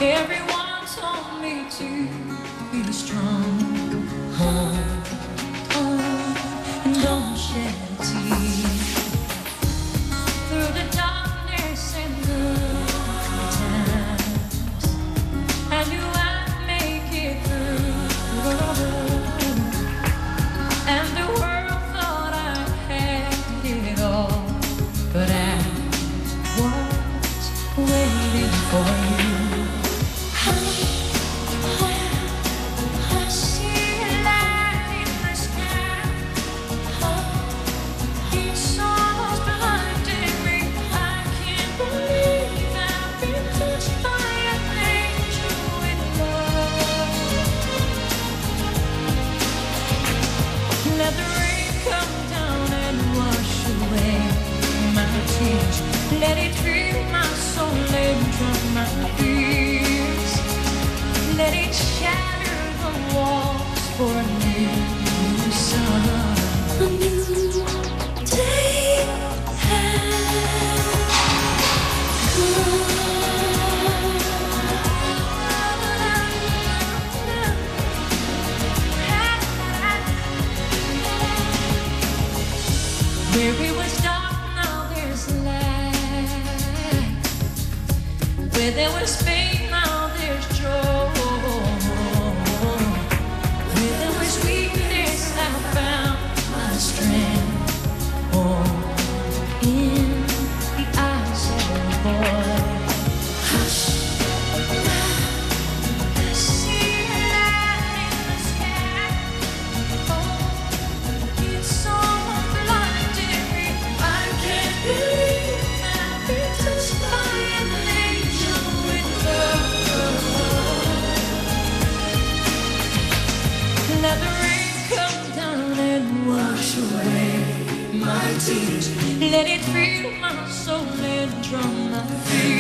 Everyone told me to be strong. Hold on and don't shed a tear. Through the darkness and good times, I knew I'd make it through. And the world thought I had it all, but I was waiting for you. I see a light in the sky. It's almost blinding me. I can't believe I've been touched by an angel with love. Let the rain come down and wash away my tears. Let it fill my soul and drown my fears. Let it shatter the walls for a new sun. A new day has come. Where it was dark, now there's light. Where there was pain, now there's joy. Where there was weakness, I found my strength. Oh, in the eyes of a boy. Hush, I see a light in the sky. Oh, it's almost blinding me. I can't believe I've been touched by an angel with love. Let the rain come down and wash away my tears. Let it fill my soul and drown my fears.